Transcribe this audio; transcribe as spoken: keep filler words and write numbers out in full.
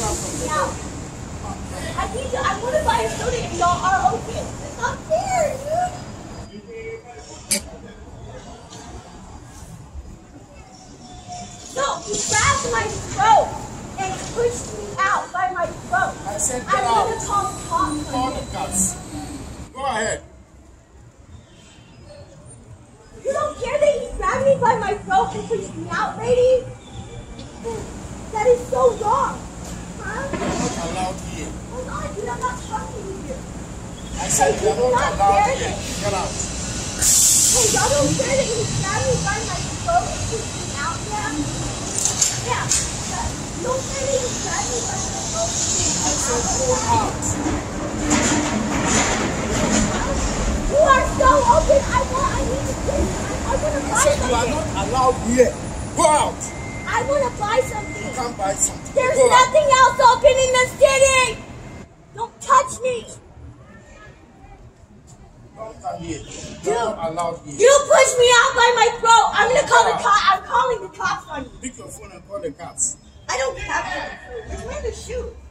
push me out. I need to, I want to buy a soda and y'all are open. It's not fair, dude. No, he grabbed my throat and pushed me out by my throat. I said get I'm out. going to call the cops. Call the cops. Go ahead. You don't care that he grabbed me by my throat and pushed me out, lady? That is so wrong. Huh? You're not allowed here. Hold on, dude, I'm not talking to you. I said Hey, you're do you not not allowed care here. that- Get out. Hey, y'all don't care that he grabbed me by my throat and pushed me out, yeah? Yeah. You don't care that he grabbed me by my throat and pushed me I said out? go out. You are so open. I want, I need to get, I, I want to I buy said you are something. not allowed here. Go out. I want to buy something. You can't buy something. There's Go out. nothing else open in the city. Don't touch me. Don't come here. You're not allowed here. You pushed me out by my throat. I'm gonna call the cops. I'm calling the cops on you. Pick your phone and call the cops. I don't have to. Where's the shoe?